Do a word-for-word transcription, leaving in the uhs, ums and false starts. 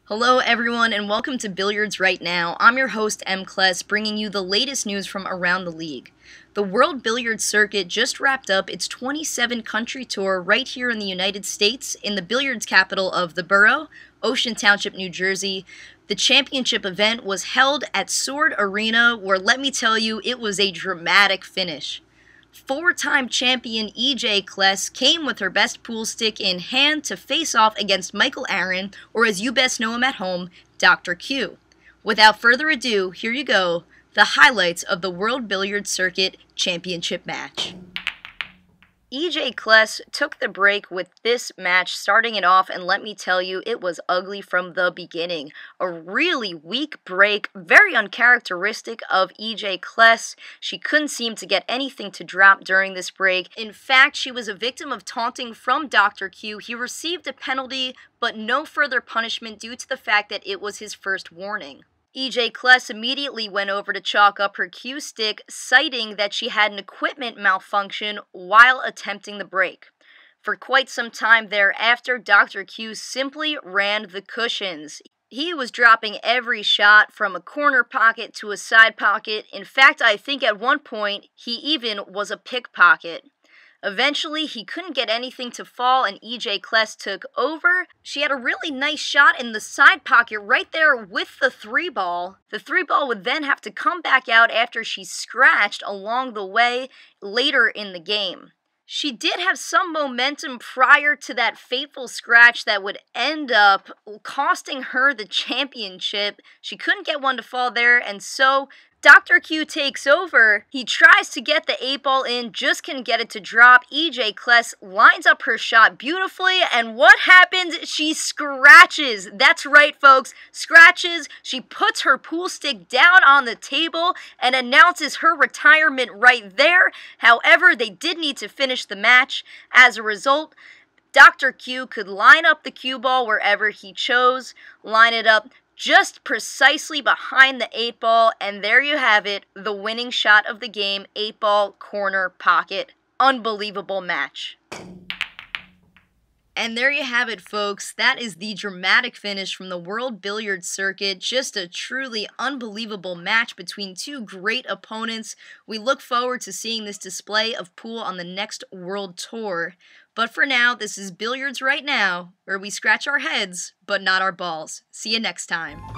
Hello everyone and welcome to Billiards Right Now. I'm your host M. Kless, bringing you the latest news from around the league. The World Billiards Circuit just wrapped up its twenty-seven country tour right here in the United States in the billiards capital of the borough, Ocean Township, New Jersey. The championship event was held at Sword Arena, where let me tell you, it was a dramatic finish. Four-time champion E J Kless came with her best pool stick in hand to face off against Michael Aaron, or as you best know him at home, Doctor Q. Without further ado, here you go, the highlights of the World Billiards Circuit Championship match. E J Kless took the break with this match, starting it off, and let me tell you, it was ugly from the beginning. A really weak break, very uncharacteristic of E J Kless. She couldn't seem to get anything to drop during this break. In fact, she was a victim of taunting from Doctor Q. He received a penalty, but no further punishment due to the fact that it was his first warning. E J Kless immediately went over to chalk up her cue stick, citing that she had an equipment malfunction while attempting the break. For quite some time thereafter, Doctor Q simply ran the cushions. He was dropping every shot from a corner pocket to a side pocket. In fact, I think at one point, he even was a pickpocket. Eventually, he couldn't get anything to fall and E J Kless took over. She had a really nice shot in the side pocket right there with the three ball. The three ball would then have to come back out after she scratched along the way later in the game. She did have some momentum prior to that fateful scratch that would end up costing her the championship. She couldn't get one to fall there, and so Doctor Q takes over. He tries to get the eight ball in, just can't get it to drop. E J Kless lines up her shot beautifully, and what happens? She scratches. That's right, folks. Scratches. She puts her pool stick down on the table and announces her retirement right there. However, they did need to finish the match. As a result, Doctor Q could line up the cue ball wherever he chose, line it up just precisely behind the eight ball, and there you have it, the winning shot of the game, eight ball corner pocket. Unbelievable match. And there you have it, folks. That is the dramatic finish from the World Billiards Circuit. Just a truly unbelievable match between two great opponents. We look forward to seeing this display of pool on the next World Tour. But for now, this is Billiards Right Now, where we scratch our heads, but not our balls. See you next time.